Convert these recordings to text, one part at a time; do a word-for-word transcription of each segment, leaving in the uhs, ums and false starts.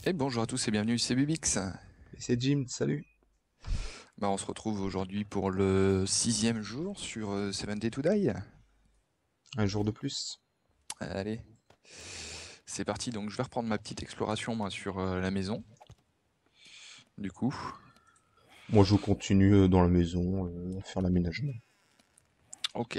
Et bonjour à tous et bienvenue, c'est Bubix. Et c'est Jim, salut. Bah, on se retrouve aujourd'hui pour le sixième jour sur euh, Seven Day to Die. Un jour de plus. Allez, c'est parti. Donc je vais reprendre ma petite exploration moi sur euh, la maison. Du coup, Moi, je continue euh, dans la maison euh, à faire l'aménagement. ok.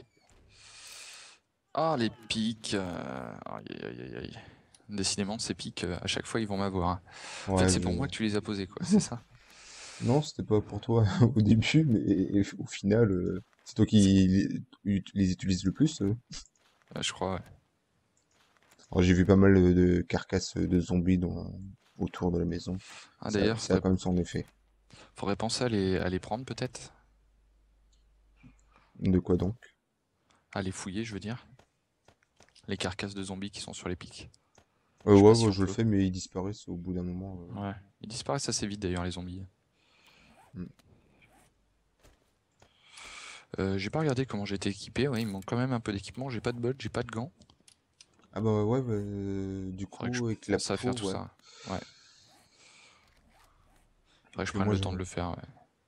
Ah les pics. euh, Aïe aïe aïe aïe. Décidément, ces pics, euh, à chaque fois ils vont m'avoir, hein. En fait, Ouais, c'est pour je... moi que tu les as posés, quoi. C'est ça. Non, c'était pas pour toi au début, mais au final, euh, c'est toi C'est- qui les, les utilises le plus. euh. euh, je crois. Ouais. Alors, j'ai vu pas mal euh, de carcasses de zombies dans... autour de la maison. Ah Ça, d'ailleurs, ça a faudrait, quand même son effet. faudrait penser à les, à les prendre peut-être, De quoi donc? à les fouiller, je veux dire, les carcasses de zombies qui sont sur les pics. Euh, Je sais pas ouais, si ouais, on je le peut. fais, mais ils disparaissent au bout d'un moment. euh. Ouais. Ils disparaissent assez vite d'ailleurs les zombies. Hmm. Euh, j'ai pas regardé comment j'étais équipé, ouais, il me manque quand même un peu d'équipement, j'ai pas de bol, j'ai pas de gants. Ah bah ouais, bah, euh, du Faudrait que je coup, avec la pense à faire peau, tout ouais. ça. Ouais, faudrait que je Que prenne moi, le je... temps de le faire, ouais.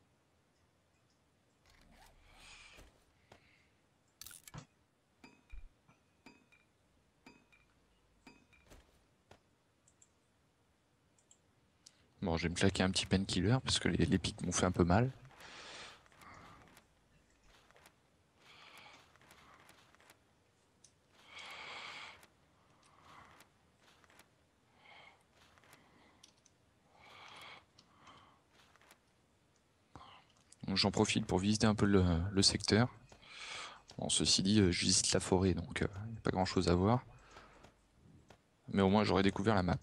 Bon, je vais me claquer un petit painkiller parce que les, les pics m'ont fait un peu mal. Donc j'en profite pour visiter un peu le, le secteur. Bon, ceci dit, euh, je visite la forêt, donc euh, y a pas grand chose à voir. Mais au moins j'aurais découvert la map.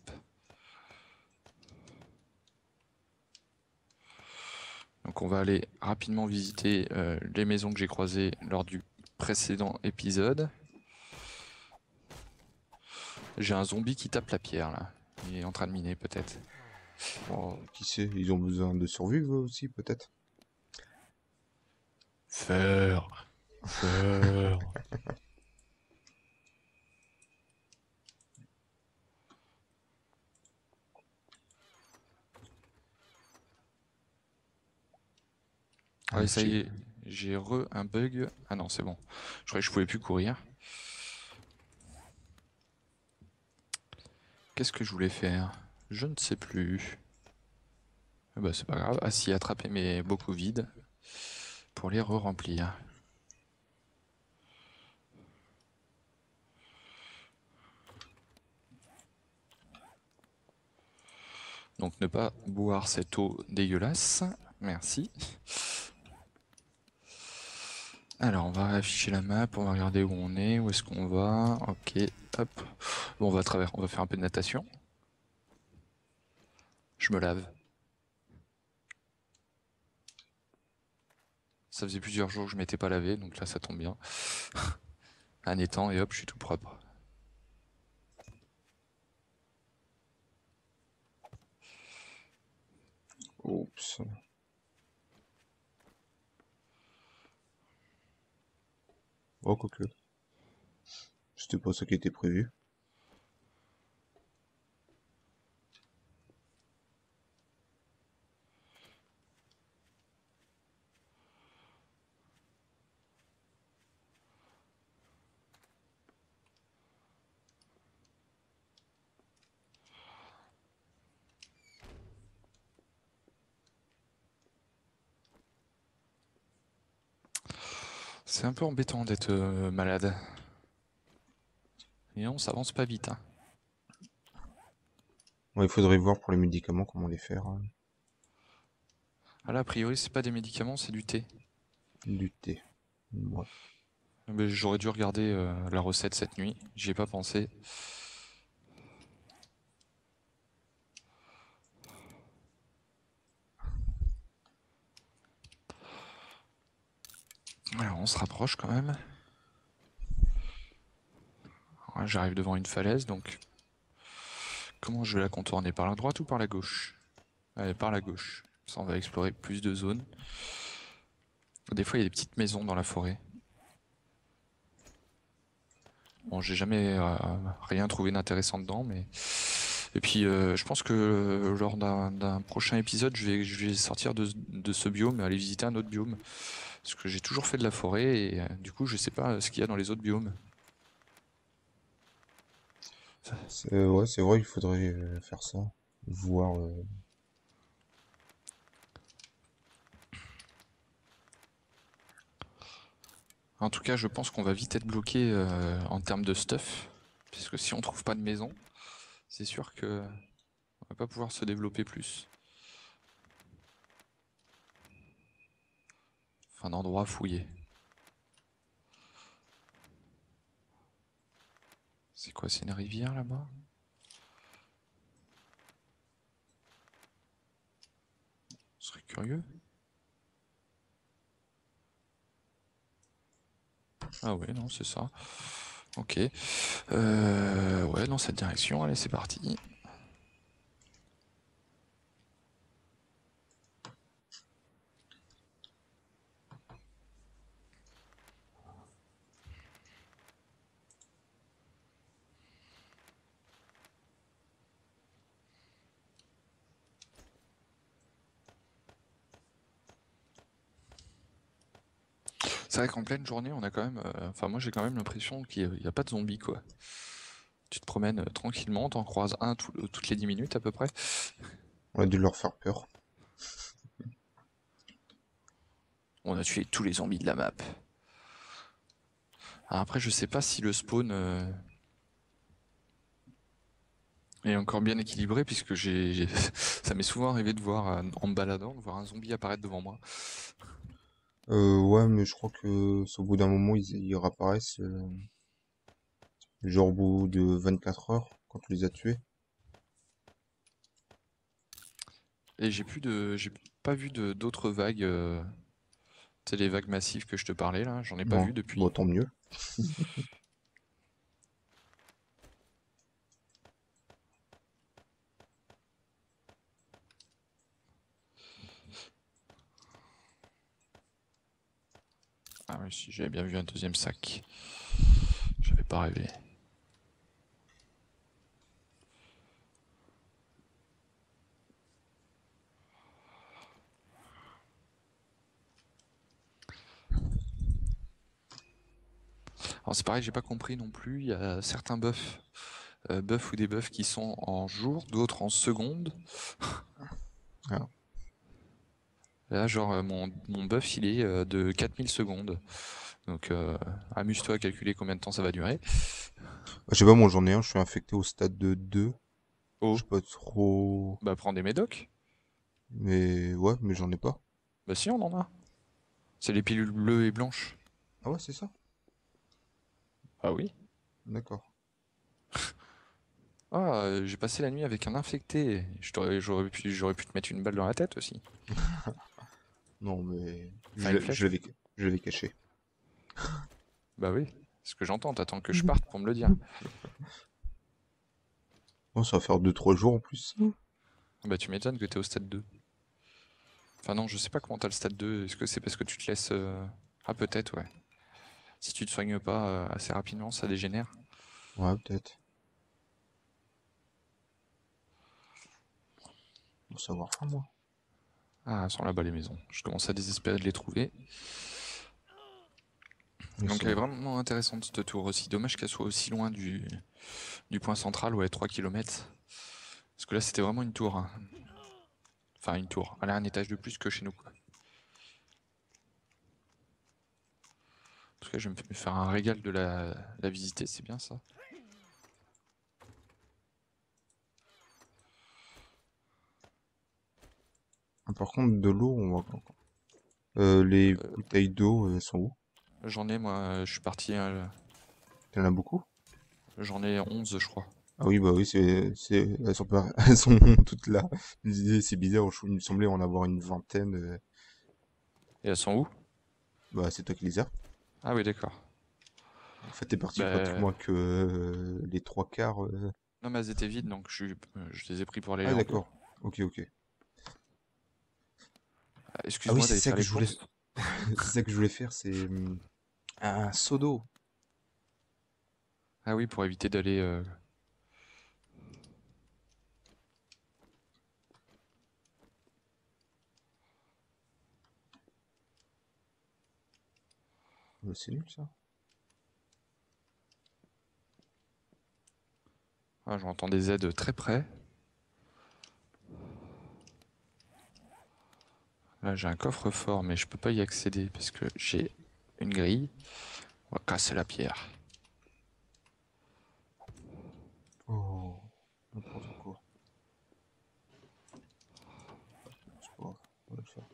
Donc on va aller rapidement visiter euh, les maisons que j'ai croisées lors du précédent épisode. J'ai un zombie qui tape la pierre là. Il est en train de miner peut-être. Oh, qui sait, ils ont besoin de survivre eux aussi, peut-être. Faire, faire. Ah, Ouais, ça y j'ai... est, j'ai re un bug. Ah non, c'est bon. Je croyais que je pouvais plus courir. Qu'est-ce que je voulais faire? Je ne sais plus. Ah bah c'est pas grave. Ah si, attraper mes bocaux vides pour les re-remplir. Donc ne pas boire cette eau dégueulasse. Merci. Alors on va afficher la map, on va regarder où on est, où est-ce qu'on va. Ok, hop. Bon, on va à travers, on va faire un peu de natation. Je me lave. Ça faisait plusieurs jours que je m'étais pas lavé, donc là ça tombe bien. Un étang et hop, je suis tout propre. Oups. Oh, quoique. C'était pas ça qui était prévu. C'est un peu embêtant d'être euh, malade. Et non, ça avance pas vite, hein. Ouais, il faudrait voir pour les médicaments comment les faire. Hein. Ah là, a priori, c'est pas des médicaments, c'est du thé. Du thé. Ouais. Mais j'aurais dû regarder euh, la recette cette nuit, j'y ai pas pensé. Alors, on se rapproche quand même. Ouais, j'arrive devant une falaise, donc comment je vais la contourner? Par la droite ou par la gauche? Allez, par la gauche. Ça, on va explorer plus de zones. Des fois, il y a des petites maisons dans la forêt. Bon, j'ai jamais euh, rien trouvé d'intéressant dedans, mais Et puis, euh, je pense que euh, lors d'un d'un prochain épisode, je vais, je vais sortir de, de ce biome et aller visiter un autre biome. Parce que j'ai toujours fait de la forêt et euh, du coup, je sais pas euh, ce qu'il y a dans les autres biomes. Ça- C'est, euh, ouais, c'est vrai, il faudrait euh, faire ça. Voir. euh, En tout cas, je pense qu'on va vite être bloqué euh, en termes de stuff. Puisque si on trouve pas de maison, c'est sûr que on va pas pouvoir se développer plus. Enfin, d'endroits à fouiller. C'est quoi, c'est une rivière là-bas? Ce serait curieux. Ah ouais, non, c'est ça. Ok. Euh, ouais, dans cette direction, allez, c'est parti. C'est vrai qu'en pleine journée, on a quand même. euh, Enfin, moi, j'ai quand même l'impression qu'il n'y a, a pas de zombies, quoi. Tu te promènes euh, tranquillement, t'en croises un tout- euh, toutes les dix minutes à peu près. On a dû leur faire peur. On a tué tous les zombies de la map. Alors après, je sais pas si le spawn euh, est encore bien équilibré, puisque j'ai, j'ai- ça m'est souvent arrivé de voir, euh, en me baladant, de voir un zombie apparaître devant moi. Euh, ouais, mais je crois que c'est au bout d'un moment, ils, ils réapparaissent. euh, genre au bout de vingt-quatre heures, quand tu les as tués. Et j'ai plus de, j'ai pas vu de d'autres vagues. Euh, tu sais, les vagues massives que je te parlais là, j'en ai pas vu Non, bon, depuis. tant mieux. Ah oui, si j'avais bien vu un deuxième sac, j'avais pas rêvé. Alors c'est pareil, j'ai pas compris non plus. Il y a certains buffs, euh, buffs ou des buffs qui sont en jours, d'autres en secondes. Ah. Là, genre euh, mon, mon buff, il est euh, de quatre mille secondes. Donc euh, amuse-toi à calculer combien de temps ça va durer. Je sais pas, moi j'en ai un, je suis infecté au stade de deux. Je Oh, sais pas trop. bah prends des médocs. Mais ouais, mais j'en ai pas. Bah si, on en a. C'est les pilules bleues et blanches. Ah ouais, c'est ça? Ah oui. D'accord. Ah, euh, j'ai passé la nuit avec un infecté. Je t'aurais- J'aurais pu, j'aurais pu te mettre une balle dans la tête aussi. Non, mais Enfin, je, une l'ai- je flèche. l'avais, je l'avais caché. Bah oui, c'est ce que j'entends. T'attends que je parte pour me le dire. Non, ça va faire deux trois jours en plus. Bah tu m'étonnes que t'es au stade deux. Enfin non, je sais pas comment t'as le stade deux. Est-ce que c'est parce que tu te laisses... euh, Ah peut-être, ouais. Si tu te soignes pas euh, assez rapidement, ça dégénère. Ouais, peut-être. Pour savoir faire, moi. Ah, elles sont là-bas les maisons. Je commence à désespérer de les trouver. Ils Donc elle est sont... vraiment intéressante cette tour aussi. Dommage qu'elle soit aussi loin du, du point central, ouais, trois kilomètres. Parce que là c'était vraiment une tour, hein. Enfin une tour. Elle a un étage de plus que chez nous, quoi. En tout cas, je vais me faire un régal de la, la visiter, c'est bien ça. Ah, par contre, de l'eau, on va... Euh, les Euh, bouteilles d'eau, elles sont où? J'en ai, moi, euh, je suis parti, euh, T'en as beaucoup? j'en ai onze, je crois. Ah oui, bah oui, c'est, c'est, elles sont pas, elles sont toutes là. Je me disais, c'est bizarre, je- il me semblait en avoir une vingtaine. euh, Et elles sont où? Bah, c'est toi qui les as. Ah oui, d'accord. En fait, t'es parti Bah, pratiquement que euh, les trois quarts. euh. non, mais elles étaient vides, donc je, suis- euh, je les ai pris pour aller Ah, les remplir. d'accord. Ok, ok. Ah, Ah oui, excuse-moi c'est d'aller ça faire que les je voulais, courses. c'est ça que je voulais faire, c'est hum, un seau d'eau. Ah oui, pour éviter d'aller... euh, Bah, c'est nul ça. Ah, j'entends des aides très près. Là, j'ai un coffre-fort, mais je peux pas y accéder parce que j'ai une grille. On va casser la pierre. Oh, n'importe quoi. C'est pas grave, on va le faire.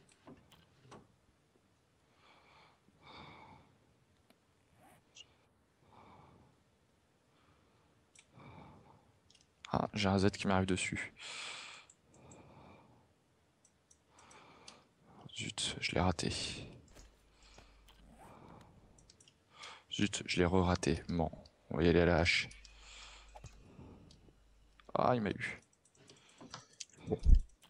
Ah, j'ai un Z qui m'arrive dessus. Zut, je l'ai raté. Zut, je l'ai re-raté. Bon, on va y aller à la hache. Ah, il m'a eu. Bon,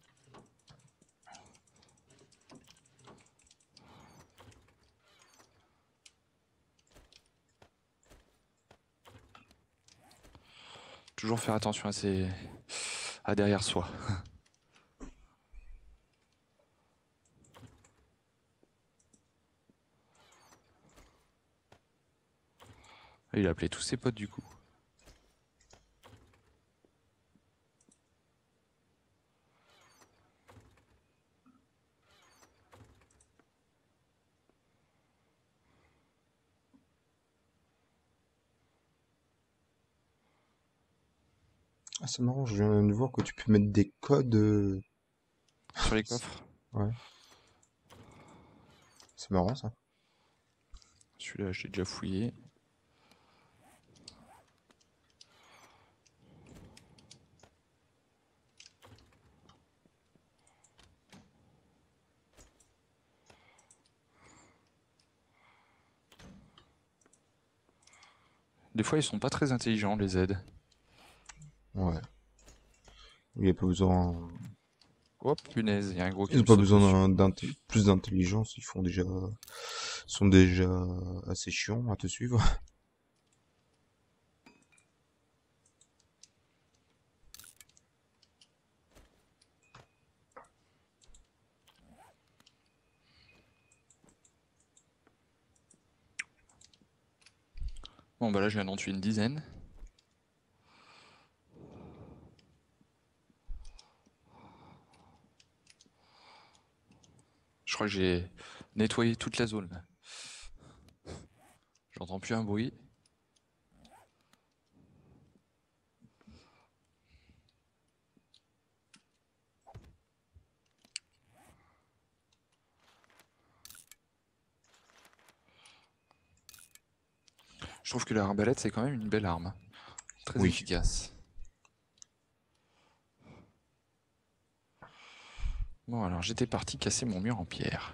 Toujours faire attention à ses... à derrière soi. Il a appelé tous ses potes du coup. ah, c'est marrant, je viens de voir que tu peux mettre des codes. euh, Sur les coffres. Ouais, c'est marrant ça. Celui-là, je l'ai déjà fouillé. Des fois, ils sont pas très intelligents, les aides. Ouais. Il n'y a pas besoin. Hop, punaise, il y a un gros qui Ils me ont pas saute dessus. besoin d'un d'inté- plus d'intelligence, ils font déjà, sont déjà assez chiants à te suivre. Bon, bah là, je viens d'en tuer une dizaine. Je crois que j'ai nettoyé toute la zone. Là. J'entends plus un bruit. Je trouve que l'arbalète, c'est quand même une belle arme. Très Oui. efficace. Bon, alors j'étais parti casser mon mur en pierre.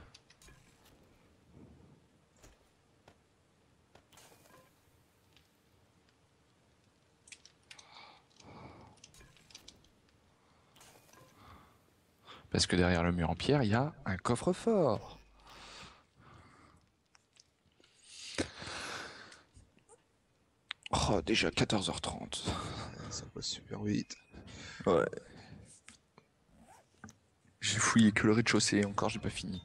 Parce que derrière le mur en pierre, il y a un coffre-fort. Oh, déjà quatorze heures trente. Ça passe super vite. Ouais. J'ai fouillé que le rez-de-chaussée, encore j'ai pas fini.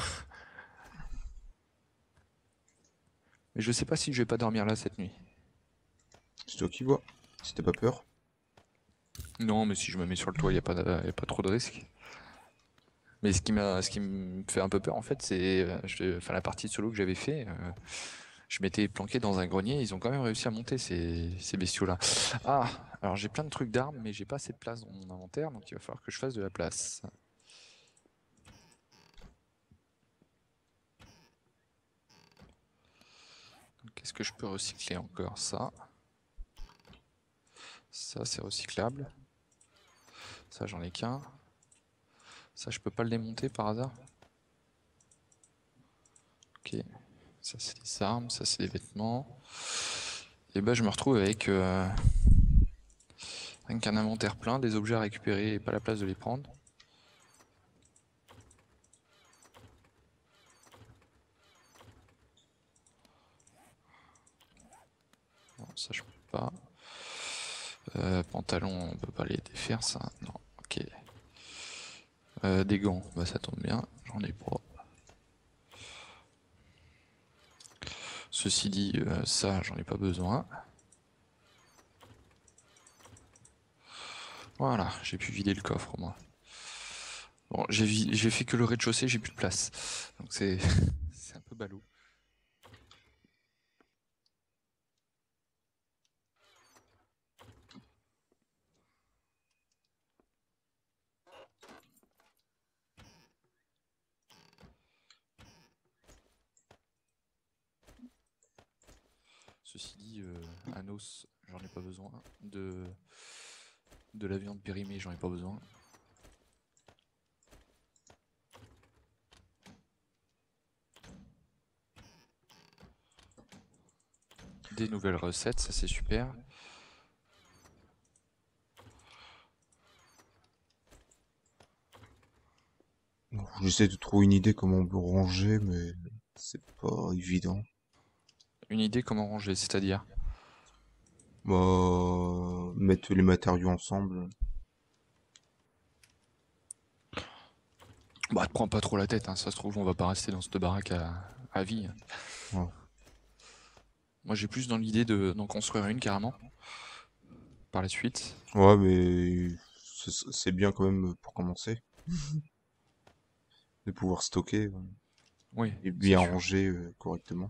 Mais je sais pas si je vais pas dormir là cette nuit. C'est toi qui vois. Si t'as pas peur. Non, mais si je me mets sur le toit, il n'y a, pas de- y a pas trop de risque. Mais ce qui m'a, ce qui me fait un peu peur en fait, c'est euh, je- enfin, la partie solo que j'avais fait. euh, je m'étais planqué dans un grenier, ils ont quand même réussi à monter ces, ces bestiaux-là. Ah, alors j'ai plein de trucs d'armes, mais j'ai pas assez de place dans mon inventaire, donc il va falloir que je fasse de la place. Qu'est-ce que je peux recycler encore? Ça, ça c'est recyclable. Ça j'en ai qu'un. Ça je peux pas le démonter par hasard? Ok. Ça c'est des armes, ça c'est des vêtements. Et ben je me retrouve avec euh, rien qu'un inventaire plein, des objets à récupérer et pas la place de les prendre. Non, ça je peux pas. Euh, pantalon, on peut pas les défaire ça. Non, ok. Euh, des gants, bah ça tombe bien, j'en ai pas. Ceci dit, euh, ça, j'en ai pas besoin. Voilà, j'ai pu vider le coffre au moins. Bon, j'ai j'ai fait que le rez-de-chaussée, j'ai plus de place. Donc c'est c'est un peu ballot. Ceci dit, euh, un os, j'en ai pas besoin. De, de la viande périmée, j'en ai pas besoin. Des nouvelles recettes, ça c'est super. J'essaie de trouver une idée comment on peut ranger, mais c'est pas évident. Une idée comment ranger, c'est-à-dire? Bah, mettre les matériaux ensemble. Bah, te prends pas trop la tête, hein. Ça se trouve, on va pas rester dans cette baraque à, à vie. Ouais, Moi, j'ai plus dans l'idée de d'en construire une carrément par la suite. ouais, mais c'est c'est bien quand même pour commencer, de pouvoir stocker euh, Oui, et c'est bien sûr. ranger euh, correctement.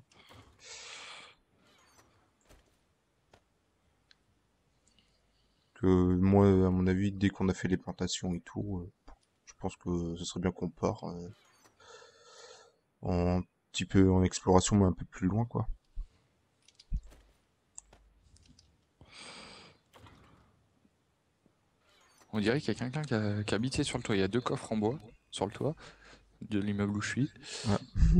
Que moi, à mon avis, dès qu'on a fait les plantations et tout, euh, je pense que ce serait bien qu'on part euh, en un petit peu en exploration, mais un peu plus loin, quoi. On dirait qu'il y a quelqu'un qui a, qui a habité sur le toit. Il y a deux coffres en bois sur le toit de l'immeuble où je suis. Ouais.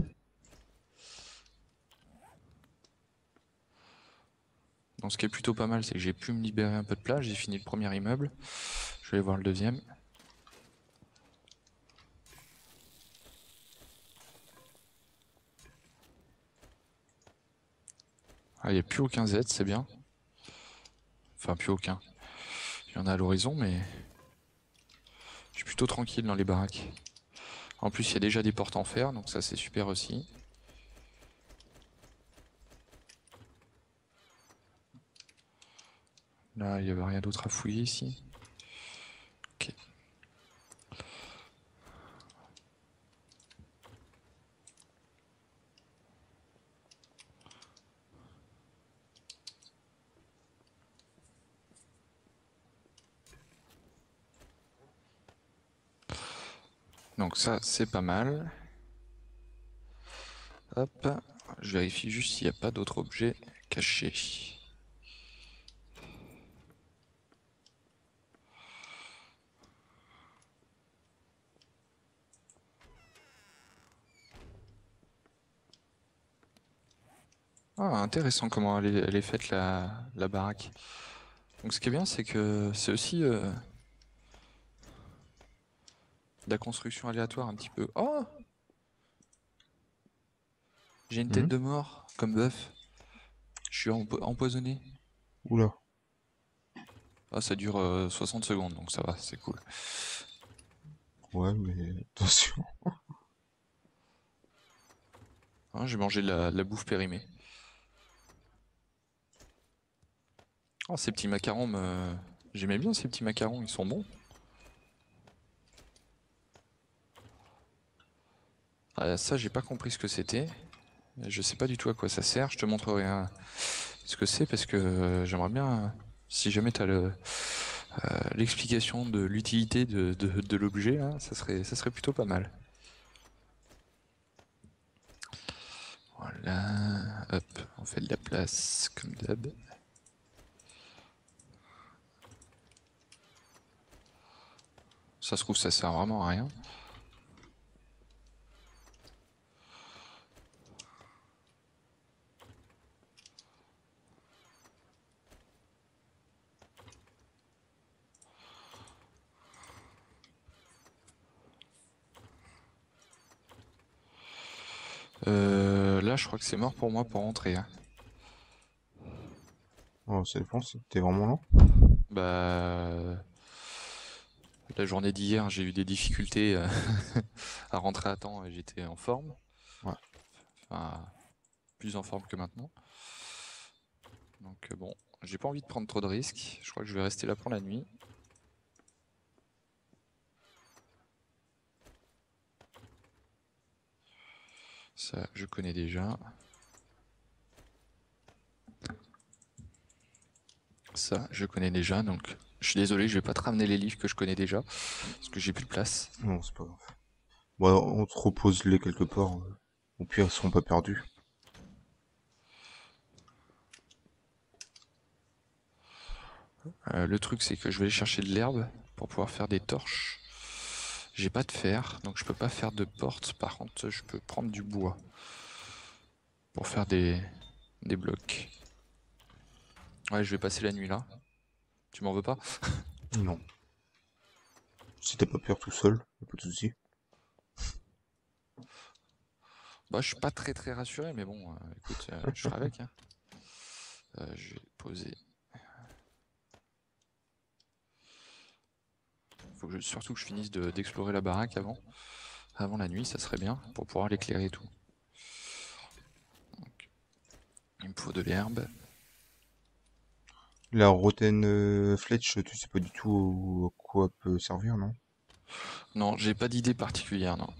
Donc ce qui est plutôt pas mal, c'est que j'ai pu me libérer un peu de place. J'ai fini le premier immeuble. Je vais aller voir le deuxième. Ah, il n'y a plus aucun Z, c'est bien. Enfin, plus aucun. Il y en a à l'horizon, mais je suis plutôt tranquille dans les baraques. En plus, il y a déjà des portes en fer, donc ça c'est super aussi. Là, il n'y avait rien d'autre à fouiller ici. Ok. Donc ça, c'est pas mal. Hop, je vérifie juste s'il n'y a pas d'autres objets cachés. Ah, intéressant comment elle est, elle est faite la, la baraque. Donc ce qui est bien, c'est que c'est aussi euh, de la construction aléatoire un petit peu. Oh, j'ai une tête Mhm. de mort comme bœuf. Je suis empo- empoisonné. Oula. Ah, ça dure euh, soixante secondes, donc ça va, c'est cool. Ouais, mais attention. Hein, j'ai mangé de la, de la bouffe périmée. Oh, ces petits macarons, me... j'aimais bien ces petits macarons, ils sont bons. Ah, ça, j'ai pas compris ce que c'était. Je sais pas du tout à quoi ça sert. Je te montrerai un- ce que c'est parce que euh, j'aimerais bien, si jamais tu as le, euh, l'explication de l'utilité de, de, de l'objet, là, ça serait, ça serait plutôt pas mal. Voilà, hop, on fait de la place comme d'hab. Ça se trouve, ça sert vraiment à rien. Euh, là, je crois que c'est mort pour moi pour rentrer, hein. Oh, ça dépend, c'était vraiment lent. Bah, la journée d'hier, j'ai eu des difficultés euh, à rentrer à temps et j'étais en forme. Ouais. Enfin, plus en forme que maintenant. Donc euh, bon, j'ai pas envie de prendre trop de risques. Je crois que je vais rester là pour la nuit. Ça, je connais déjà. Ça, je connais déjà, donc je suis désolé, je vais pas te ramener les livres que je connais déjà, parce que j'ai plus de place. Non, c'est pas grave. Bon, alors, on te repose-les quelque part. euh. Au pire, ils seront pas perdus. Euh, le truc, c'est que je vais aller chercher de l'herbe pour pouvoir faire des torches. J'ai pas de fer, donc je peux pas faire de porte. Par contre, je peux prendre du bois pour faire des, des blocs. Ouais, je vais passer la nuit là. Tu m'en veux pas? Non. Si t'as pas peur tout seul, y a pas de souci. Bah, je suis pas très très rassuré, mais bon, euh, écoute, euh, je serai avec. Hein. Euh, je vais poser. Faut que je- surtout que je finisse de- d'explorer la baraque avant. Avant la nuit, ça serait bien pour pouvoir l'éclairer et tout. Donc, il me faut de l'herbe. La Rotten euh, Fletch, tu sais pas du tout à quoi peut servir, non? Non, j'ai pas d'idée particulière, non.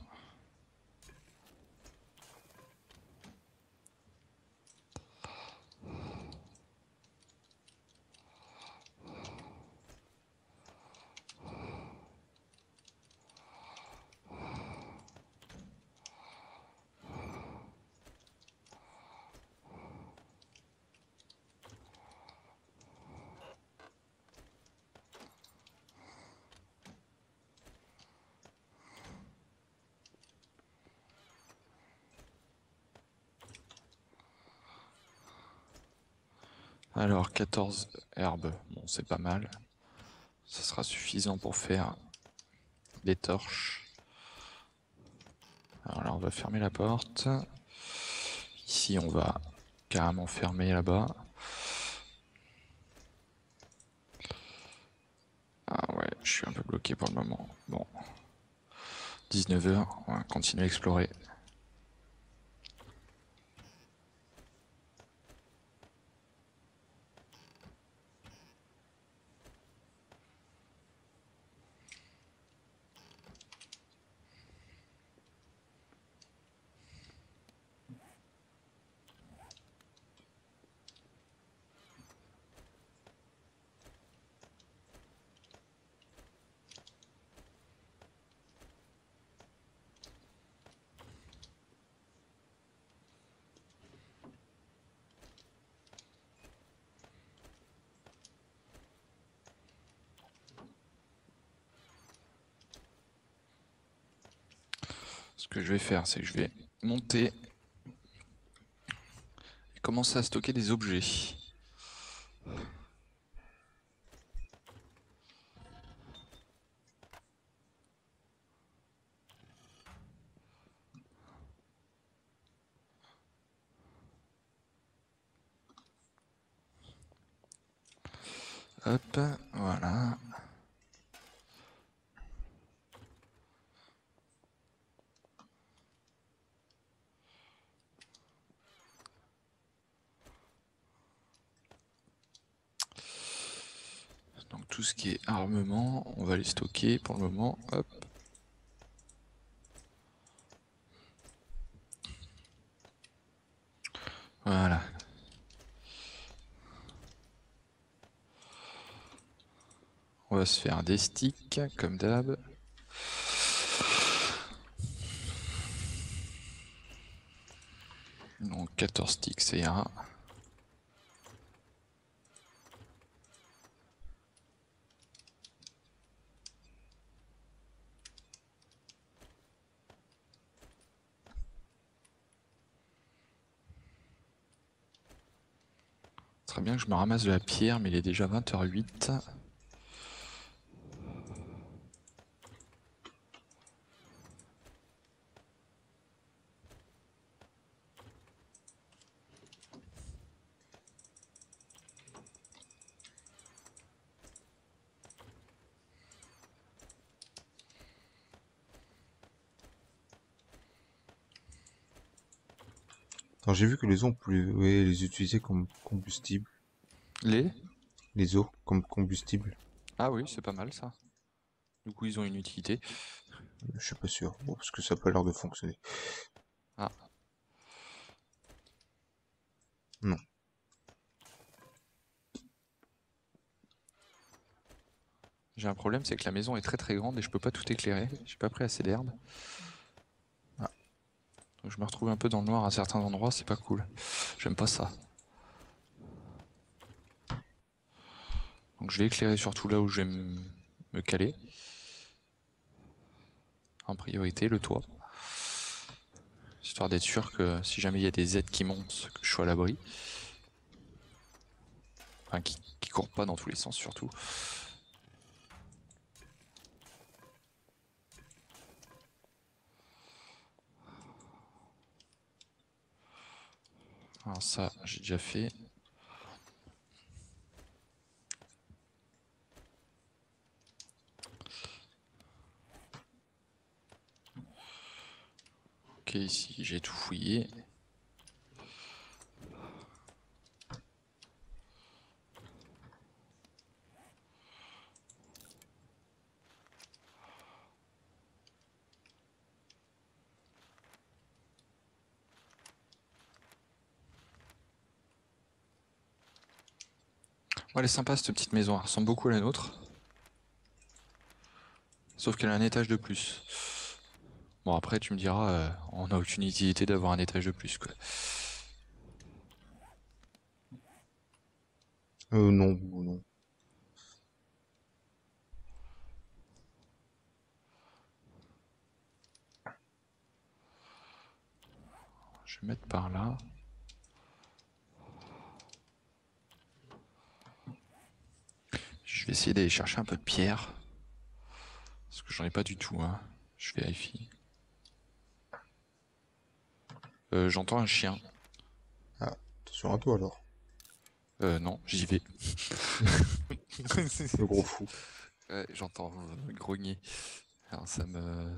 Alors, quatorze herbes, bon, c'est pas mal. Ça sera suffisant pour faire des torches. Alors là, on va fermer la porte. Ici, on va carrément fermer là-bas. Ah ouais, je suis un peu bloqué pour le moment. Bon, dix-neuf heures, on va continuer à explorer. Ce que je vais faire, c'est que je vais monter et commencer à stocker des objets. Hop, voilà. Donc tout ce qui est armement, on va les stocker pour le moment. Hop. Voilà. On va se faire des sticks, comme d'hab. Donc quatorze sticks, c'est un. Très bien que je me ramasse de la pierre, mais il est déjà vingt heures huit. Alors, j'ai vu que les os, on peut ouais, les utiliser comme combustible. Les? Les os, comme combustible. Ah oui, c'est pas mal ça. Du coup, ils ont une utilité. Je suis pas sûr. Bon, parce que ça a pas l'air de fonctionner. Ah, Non. j'ai un problème, c'est que la maison est très très grande et je peux pas tout éclairer. J'ai pas pris assez d'herbe. Ah, Donc je me retrouve un peu dans le noir à certains endroits, c'est pas cool. J'aime pas ça. Donc je vais éclairer surtout là où je vais me me caler. En priorité, le toit. Histoire d'être sûr que si jamais il y a des aides qui montent, que je sois à l'abri. Enfin, qui, qui courent pas dans tous les sens surtout. Alors ça, j'ai déjà fait. Ok, ici j'ai tout fouillé. Ouais, elle est sympa cette petite maison, elle ressemble beaucoup à la nôtre. Sauf qu'elle a un étage de plus. Bon après tu me diras, euh, on n'a aucune utilité d'avoir un étage de plus quoi. euh, non, non. Je vais mettre par là. Je vais essayer d'aller chercher un peu de pierre. Parce que j'en ai pas du tout, hein. Je vérifie. Euh, j'entends un chien. Ah, attention à toi alors. Euh, non, j'y vais. Le gros fou. Ouais, j'entends euh, grogner. Alors ça me...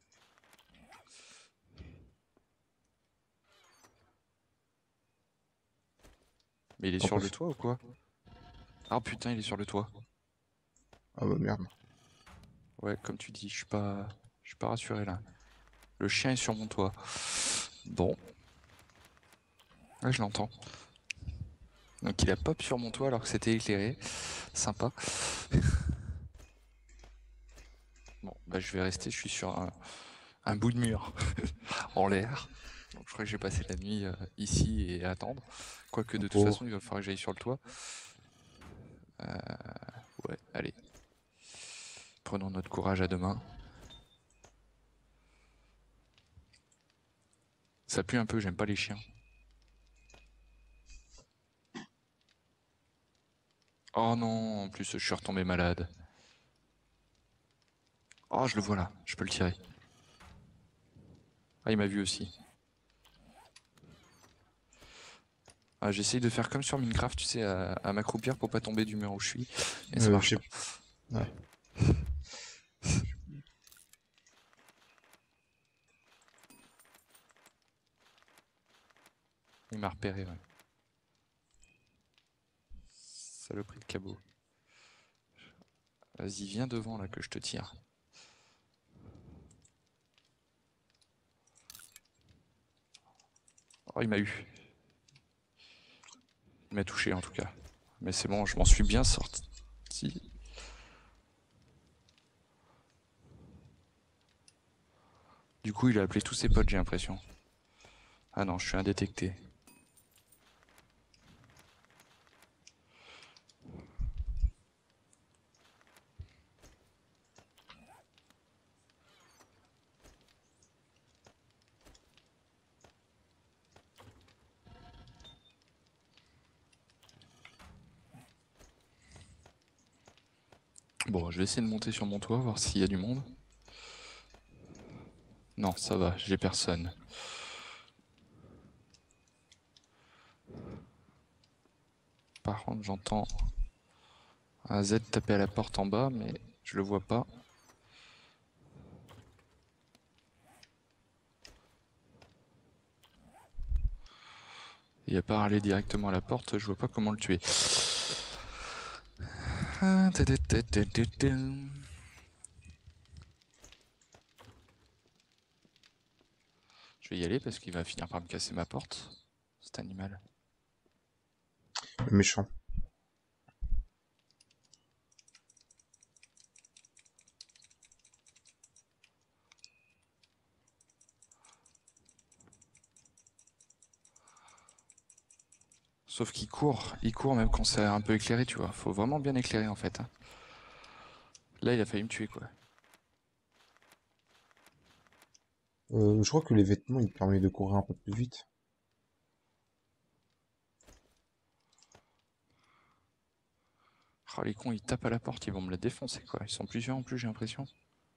Mais il est T'en sur le profites. toit ou quoi? Ah putain, il est sur le toit. Ah bah merde. Ouais, comme tu dis, je suis pas... Je suis pas rassuré là. Le chien est sur mon toit. Bon. Ouais, je l'entends. Donc il a pop sur mon toit alors que c'était éclairé. Sympa. Bon, bah je vais rester, je suis sur un, un bout de mur en l'air. Donc je crois que je vais passer la nuit euh, ici et attendre. Quoique Mon de toute façon, pauvre. il va falloir que j'aille sur le toit. Ouais, allez. Prenons notre courage à deux mains. Ça pue un peu, j'aime pas les chiens. Oh non, en plus je suis retombé malade. Oh, je le vois là, je peux le tirer. Ah, il m'a vu aussi. Ah, j'essaye de faire comme sur Minecraft, tu sais, à, à m'accroupir pour pas tomber du mur où je suis. Et ça Euh, marche j'ai... pas. Ouais. Il m'a repéré, ouais. Saloperie de cabot. Vas-y, viens devant là que je te tire. Oh, il m'a eu. Il m'a touché en tout cas. Mais c'est bon, je m'en suis bien sorti. Du coup, il a appelé tous ses potes, j'ai l'impression. Ah non, je suis indétecté. Bon, je vais essayer de monter sur mon toit, voir s'il y a du monde. Non, ça va, j'ai personne. Par contre, j'entends un Z taper à la porte en bas, mais je le vois pas. Et à part aller directement à la porte, je vois pas comment le tuer. Ah, ta-ta-ta-ta-ta-ta. Je vais y aller parce qu'il va finir par me casser ma porte, cet animal. Le méchant. Sauf qu'il court, il court même quand c'est un peu éclairé, tu vois. Faut vraiment bien éclairer en fait, hein. Là, il a failli me tuer, quoi. Euh, je crois que les vêtements, ils permettent de courir un peu plus vite. Oh, les cons, ils tapent à la porte, ils vont me la défoncer, quoi. Ils sont plusieurs en plus, j'ai l'impression.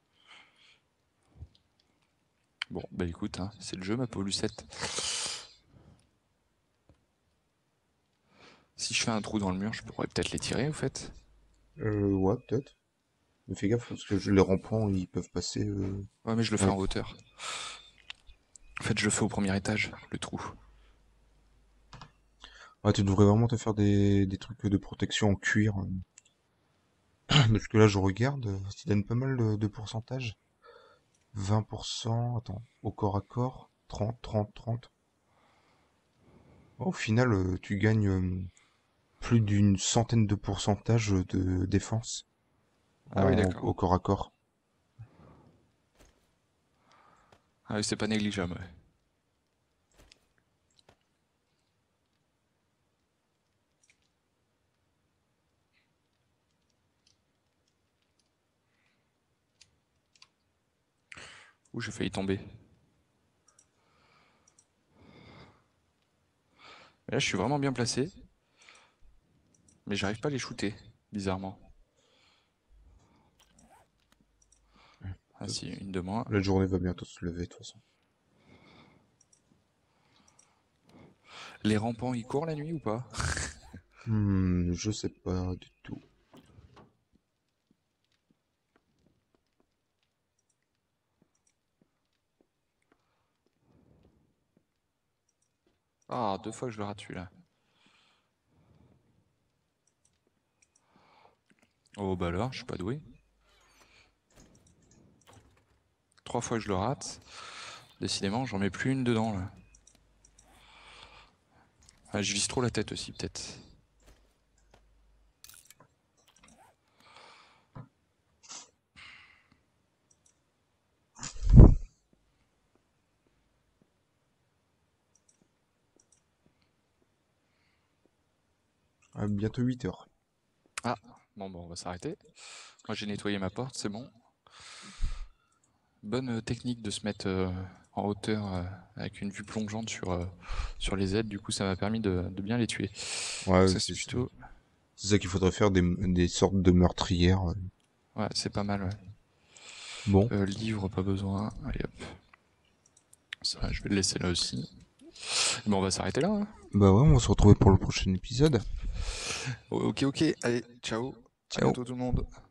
Bon, bah écoute, hein, c'est le jeu, ma pauvre Lucette. Si je fais un trou dans le mur, je pourrais peut-être les tirer, au fait. Euh, ouais, peut-être. Mais fais gaffe, parce que je- les rampants, ils peuvent passer... Euh... Ouais, mais je le fais Ouais. en hauteur. En fait, je le fais au premier étage, le trou. Ouais, tu devrais vraiment te faire des, des trucs de protection en cuir. euh. Parce que là, je regarde, euh, ça donne pas mal de, de pourcentage. vingt pour cent, attends, au corps à corps, trente, trente, trente. Au final, euh, tu gagnes euh, plus d'une centaine de pourcentage de défense Ah oui, en, d'accord. au corps à corps. Ah oui, c'est pas négligeable, ouais. Ouh, j'ai failli tomber. Mais là, je suis vraiment bien placé. Mais j'arrive pas à les shooter, bizarrement. Ah si, une de moins. La journée va bientôt se lever, de toute façon. Les rampants, ils courent la nuit ou pas? Hmm, je sais pas du tout. Ah, deux fois que je le rate celui-là. Oh bah alors, je suis pas doué. Trois fois que je le rate. Décidément, j'en mets plus une dedans là. Ah, je vise trop la tête aussi, peut-être. Ah, bientôt huit heures. Ah, bon, bon, on va s'arrêter. Moi, j'ai nettoyé ma porte, c'est bon. Bonne euh, technique de se mettre euh, en hauteur euh, avec une vue plongeante sur, euh, sur les ailes. Du coup, ça m'a permis de, de bien les tuer. Donc Ouais, ça, c'est c'est ça. plutôt... C'est ça qu'il faudrait faire, des, des sortes de meurtrières. euh. Ouais, c'est pas mal, ouais. Bon, Euh, livre, pas besoin. Allez, hop. Ça, je vais le laisser là aussi. Bon, on va s'arrêter là, hein. bah ouais, on va se retrouver pour le prochain épisode. Ok, ok. Allez, ciao. À Ciao. bientôt tout le monde.